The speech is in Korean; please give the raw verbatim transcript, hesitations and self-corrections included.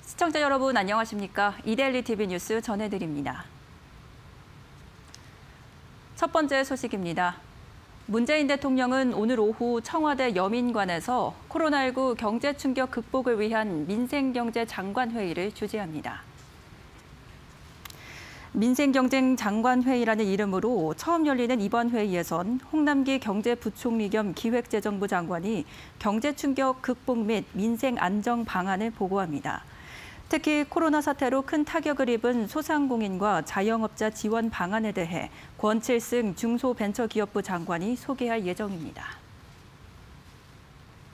시청자 여러분 안녕하십니까? 이데일리 티비 뉴스 전해드립니다. 첫 번째 소식입니다. 문재인 대통령은 오늘 오후 청와대 여민관에서 코로나십구 경제 충격 극복을 위한 민생경제 장관회의를 주재합니다. 민생경제 장관회의라는 이름으로 처음 열리는 이번 회의에선 홍남기 경제부총리 겸 기획재정부 장관이 경제 충격 극복 및 민생 안정 방안을 보고합니다. 특히 코로나 사태로 큰 타격을 입은 소상공인과 자영업자 지원 방안에 대해 권칠승 중소벤처기업부 장관이 소개할 예정입니다.